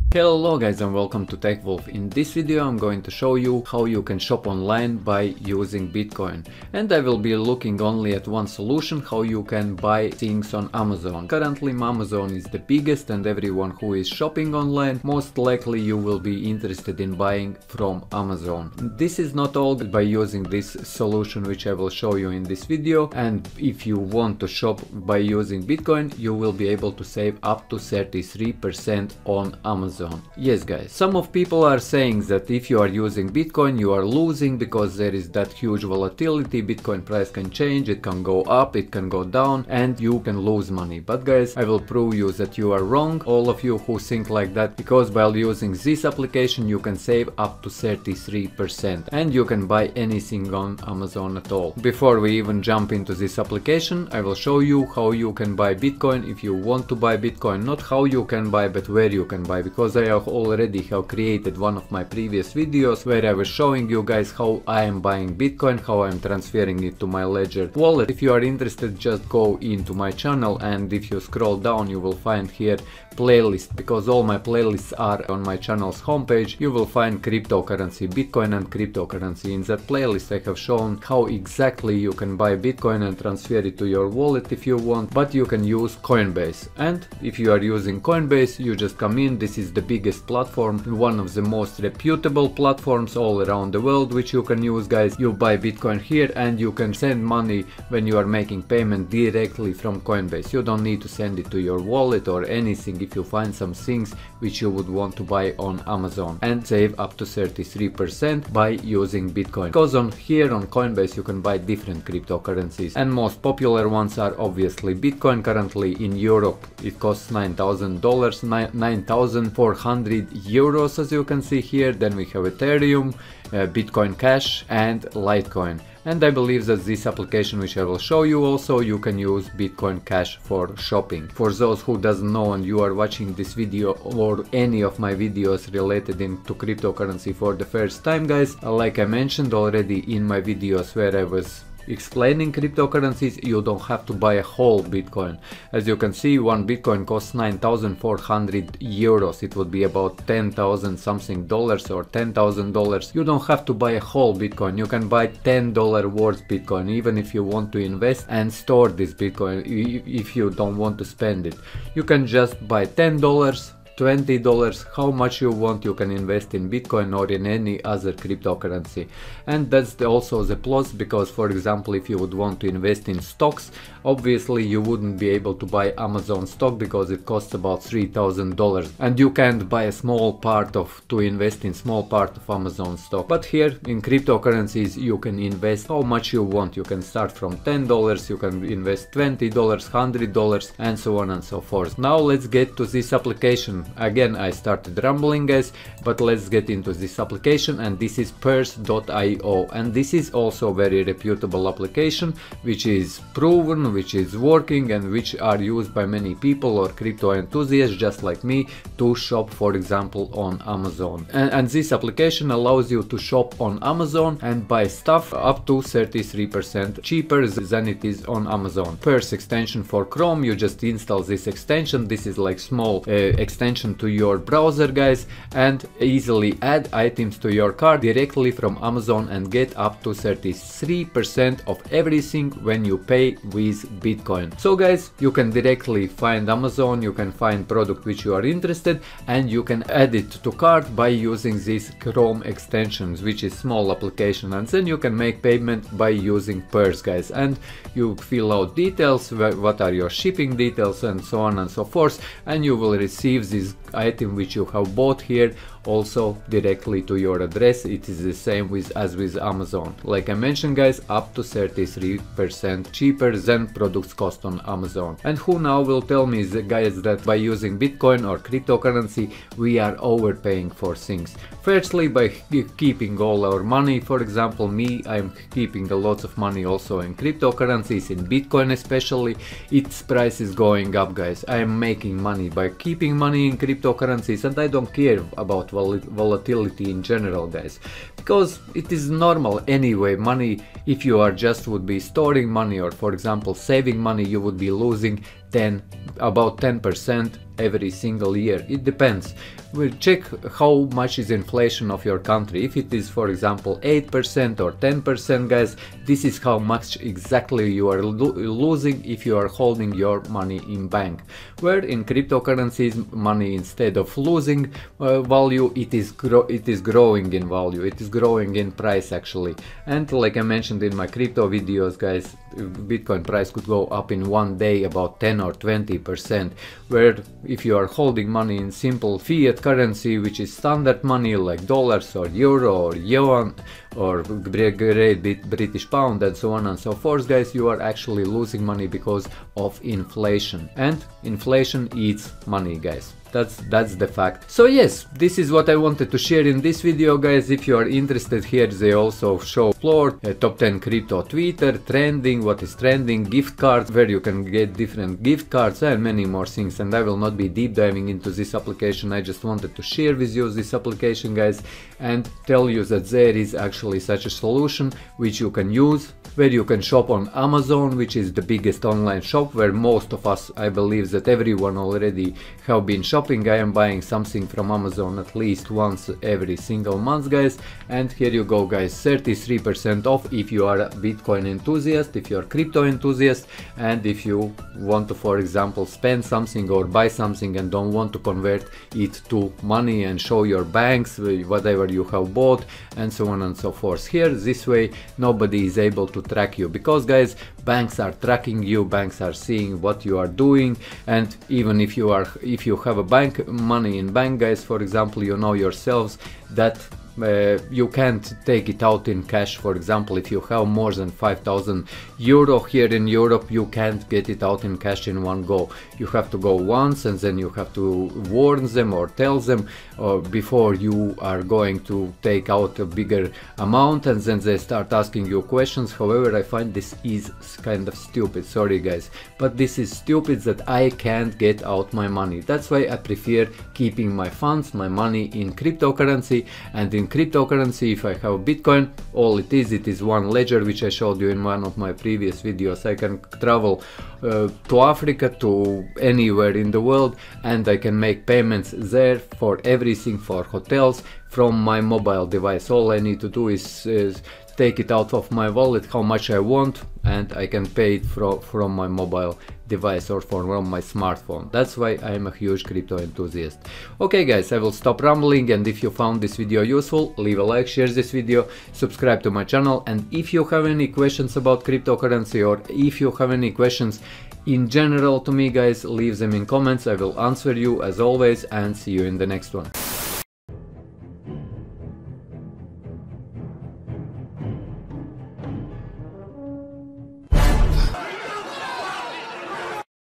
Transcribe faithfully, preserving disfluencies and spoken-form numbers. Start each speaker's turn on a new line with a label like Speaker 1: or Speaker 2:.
Speaker 1: Hello guys and welcome to TechWolf. In this video I'm going to show you how you can shop online by using Bitcoin. And I will be looking only at one solution, how you can buy things on Amazon. Currently Amazon is the biggest and everyone who is shopping online, most likely you will be interested in buying from Amazon. This is not all by using this solution which I will show you in this video, and if you want to shop by using Bitcoin you will be able to save up to thirty-three percent on Amazon. Yes guys, some of people are saying that if you are using Bitcoin you are losing because there is that huge volatility, Bitcoin price can change, it can go up, it can go down and you can lose money. But guys, I will prove you that you are wrong, all of you who think like that, because while using this application you can save up to thirty-three percent and you can buy anything on Amazon at all. Before we even jump into this application, I will show you how you can buy Bitcoin if you want to buy Bitcoin, not how you can buy but where you can buy, because I have already have created one of my previous videos where I was showing you guys how I am buying Bitcoin, how I am transferring it to my Ledger wallet. If you are interested, just go into my channel and if you scroll down you will find here playlist, because all my playlists are on my channel's homepage. You will find cryptocurrency, Bitcoin and cryptocurrency. In that playlist I have shown how exactly you can buy Bitcoin and transfer it to your wallet if you want, but you can use Coinbase. And if you are using Coinbase, you just come in. This is the biggest platform, one of the most reputable platforms all around the world which you can use guys. You buy Bitcoin here and you can send money when you are making payment directly from Coinbase. You don't need to send it to your wallet or anything if you find some things which you would want to buy on Amazon, and save up to thirty-three percent by using Bitcoin. Because on here on Coinbase you can buy different cryptocurrencies and most popular ones are obviously Bitcoin. Currently in Europe it costs nine thousand dollars, nine thousand four hundred euros as you can see here. Then we have Ethereum, uh, Bitcoin Cash and Litecoin. And I believe that this application which I will show you also, you can use Bitcoin Cash for shopping. For those who doesn't know and you are watching this video or any of my videos related into cryptocurrency for the first time guys, like I mentioned already in my videos where I was explaining cryptocurrencies, you don't have to buy a whole Bitcoin. As you can see, one Bitcoin costs nine thousand four hundred euros. It would be about ten thousand something dollars or ten thousand dollars. You don't have to buy a whole Bitcoin. You can buy ten dollar worth Bitcoin, even if you want to invest and store this Bitcoin. If you don't want to spend it, you can just buy ten dollars, twenty dollars, how much you want. You can invest in Bitcoin or in any other cryptocurrency. And that's the, also the plus, because for example if you would want to invest in stocks, obviously you wouldn't be able to buy Amazon stock because it costs about three thousand dollars and you can't buy a small part of to invest in small part of Amazon stock. But here in cryptocurrencies you can invest how much you want. You can start from ten dollars, you can invest twenty dollars, one hundred dollars and so on and so forth. Now let's get to this application. Again, I started rambling guys, but let's get into this application, and this is Purse dot i o, and this is also very reputable application which is proven, which is working and which are used by many people or crypto enthusiasts just like me to shop for example on Amazon. And, and this application allows you to shop on Amazon and buy stuff up to thirty-three percent cheaper than it is on Amazon. Purse extension for Chrome, you just install this extension. This is like small uh, extension to your browser guys, and easily add items to your cart directly from Amazon and get up to thirty-three percent of everything when you pay with Bitcoin. So guys, you can directly find Amazon, you can find product which you are interested and you can add it to cart by using these Chrome extensions, which is small application, and then you can make payment by using Purse guys, and you fill out details, what are your shipping details and so on and so forth, and you will receive this item which you have bought here also directly to your address. It is the same with as with Amazon. Like I mentioned guys, up to thirty-three percent cheaper than products cost on Amazon. And who now will tell me the guys that by using Bitcoin or cryptocurrency we are overpaying for things? Firstly, by keeping all our money. For example, me, I'm keeping a lot of money also in cryptocurrencies, in Bitcoin especially. Its price is going up guys. I am making money by keeping money in cryptocurrencies, and I don't care about vol volatility in general guys, because it is normal anyway. Money, if you are just would be storing money or for example saving money, you would be losing ten about ten percent every single year. It depends. we'll check how much is inflation of your country. If it is, for example, eight percent or ten percent, guys, this is how much exactly you are lo losing if you are holding your money in bank. Where in cryptocurrencies, money, instead of losing uh, value, it is gro it is growing in value, it is growing in price actually. And like I mentioned in my crypto videos, guys, Bitcoin price could go up in one day about ten or twenty percent. Where if you are holding money in simple fiat currency, which is standard money like dollars or euro or yuan or Great British pound and so on and so forth, guys, you are actually losing money because of inflation. And inflation eats money, guys. That's that's the fact. So yes, this is what I wanted to share in this video, guys. If you are interested, here they also show floor, uh, top ten crypto Twitter, trending, what is trending, gift cards, where you can get different gift cards and many more things. And I will not be deep diving into this application. I just wanted to share with you this application, guys, and tell you that there is actually such a solution which you can use, where you can shop on Amazon, which is the biggest online shop, where most of us, I believe that everyone already have been shopping. I am buying something from Amazon at least once every single month, guys. And here you go, guys, thirty-three percent off if you are a Bitcoin enthusiast, if you are crypto enthusiast, and if you want to, for example, spend something or buy something and don't want to convert it to money and show your banks whatever you have bought and so on and so forth. Here, this way, nobody is able to track you, because, guys, banks are tracking you, banks are seeing what you are doing. And even if you are if you have a bank money in bank, guys, for example, you know yourselves that Uh, you can't take it out in cash. For example, if you have more than five thousand euro here in Europe, you can't get it out in cash in one go. You have to go once, and then you have to warn them or tell them uh, before you are going to take out a bigger amount, and then they start asking you questions. However, I find this is kind of stupid, sorry guys, but this is stupid that I can't get out my money. That's why I prefer keeping my funds, my money in cryptocurrency. And in cryptocurrency, if I have Bitcoin, all it is, it is one ledger, which I showed you in one of my previous videos. I can travel uh, to Africa, to anywhere in the world, and I can make payments there for everything, for hotels, from my mobile device. All I need to do is, is take it out of my wallet how much I want, and I can pay it from, from my mobile device or from my smartphone. That's why I am a huge crypto enthusiast. Okay guys, I will stop rambling, and if you found this video useful, leave a like, share this video, subscribe to my channel, and if you have any questions about cryptocurrency, or if you have any questions in general to me, guys, leave them in comments. I will answer you as always, and see you in the next one.